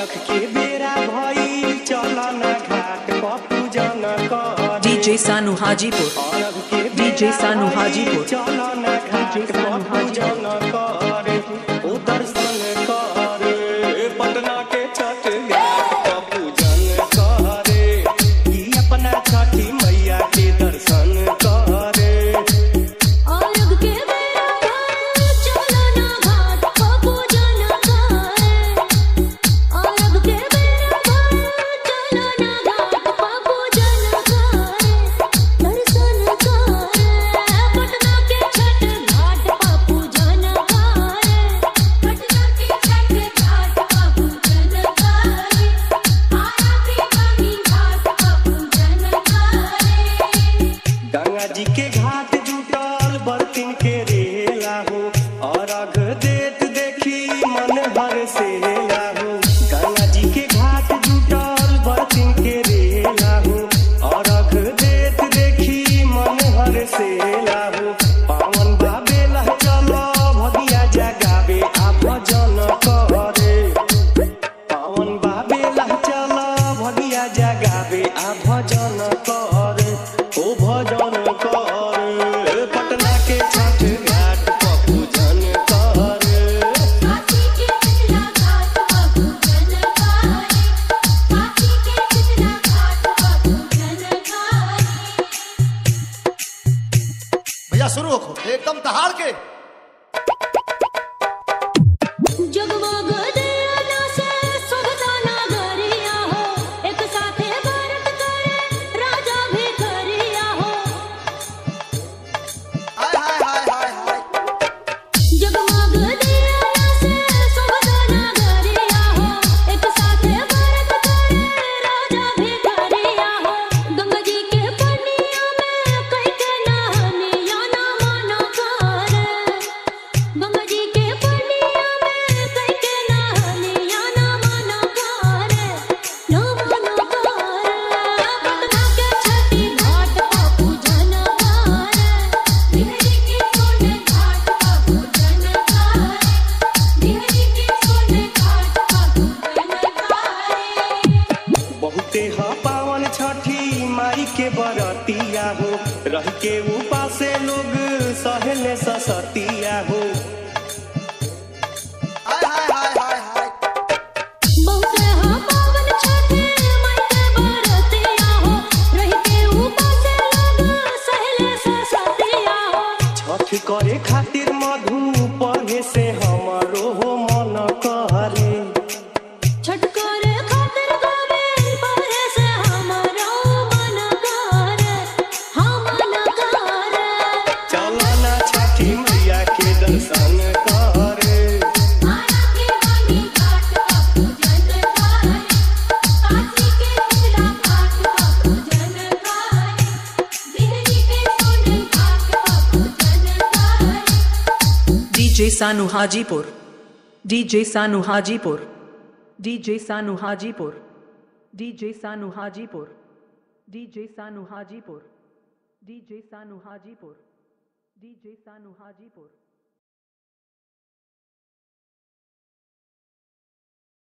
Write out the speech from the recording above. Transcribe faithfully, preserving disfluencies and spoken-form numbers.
अरख के बेरा भइल चला ना घाट पूजन कर डीजे सानू हाजीपुर अरख के डीजे सानू हाजीपुर चला ना घाट पूजन कर ओ दर्शन कर पटना के छठ घाट पूजन कर ई अपना छठी मैया के दर्शन कर अरख के बेरा भइल चला ना घाट पूजन कर अरख के बेरा भइल चला ना घाट पूजन कर दर्शन कर पटना के छठ घाट पूजन कर पटना के छठ घाट पूजन कर आरा के गंगी घाट पूजन कर गंगा जी के घाट जुटल बर्तन के रेला हो अरघ देत देखी मन भर से हो गंगा जी के घाट जुटल बर्तन के रेला हो अरघ देत देखी मन भर से हो पावन बाबेला चलो भगिया जगावे आ भजन करे पावन बाबेला चलो भगिया जगावे आ भजन करे ओ भजन कर पटना के छठ घाट पूजन कर काशी के पिछला घाट पूजन कर काशी के पिछला घाट पूजन कर भैया शुरू हो एकदम दहाड़ के। जगमग दियाना से सुभता नगरिया हो एक साथे भारत करे राजा भी करिया हो हाय हाय हाय हाय हाय जगमग दियाना से सुभता नगरिया हो एक साथे भारत करे राजा भी करिया हो गंगा जी के पनिया में कई के नहनिया ना माना कर गंगा जी के पनिया में कई के नहनिया ना माना कर ना माना कर पटना के छठी घाट पूजन कर बिहरी के सोने घाट पूजन कर बिहरी के सोने घाट पूजन कर बहुते ह पावन छठी माई के बरतिया हो रह के उपासे लोग सहले ससतिया हो हाय हाय हाय हाय हाय बहुते हा पावन छठी माई के बरतिया हो रह के उपासे लोग सहले ससतिया हो छठ करे खातिर मधु पढ़े से हमारो हो मन करे छठ करे खातिर गोविंद पढ़े से हमारो मन करे हम मन करे चलो ना छठी मैया के दर्शन करे आरा के गंगी घाट पूजन कर काशी के पिछला घाट पूजन कर बिहरी के सोने घाट पूजन कर डीजे सानू हाजीपुर डीजे सानू हाजीपुर डीजे सानू हाजीपुर डीजे सानू हाजीपुर डीजे सानू हाजीपुर डीजे सानू हाजीपुर डीजे सानू हाजीपुर